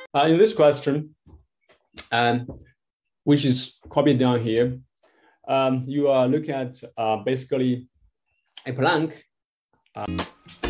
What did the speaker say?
In this question, um, which is copied down here, you are looking at basically a plank.